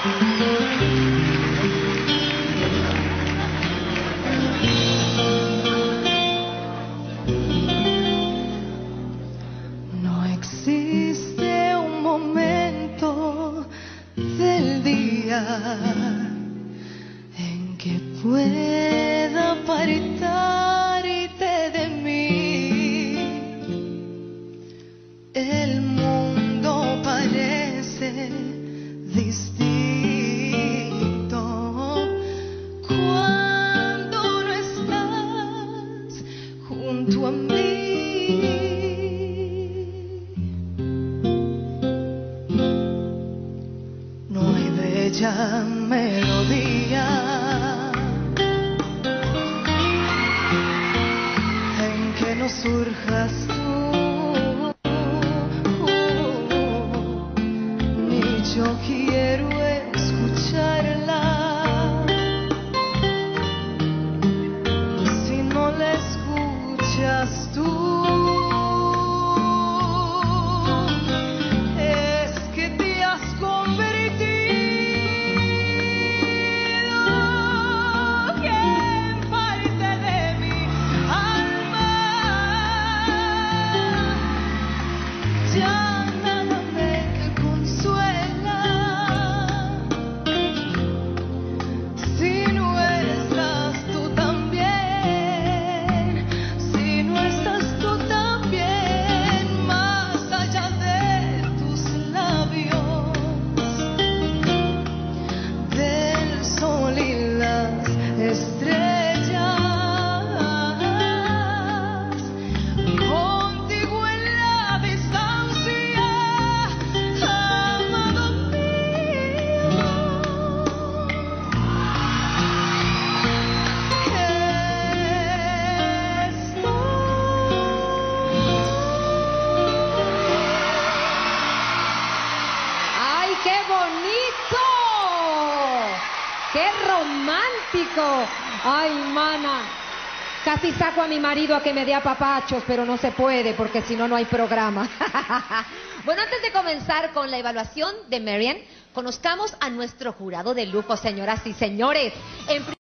No existe un momento del día en que pueda apartarte de mí. El mundo parece distinto cuando no estás junto a mí. No hay bella melodía en que no surjas tú, ni yo quiero escucharla. Si no la escuchas tú, ya nada me consuela. Si no estás tú también, si no estás tú también, más allá de tus labios, del sol y las estrellas. ¡Qué bonito! ¡Qué romántico! ¡Ay, mana! Casi saco a mi marido a que me dé apapachos, pero no se puede porque si no, no hay programa. Bueno, antes de comenzar con la evaluación de Marian, conozcamos a nuestro jurado de lujo, señoras y señores.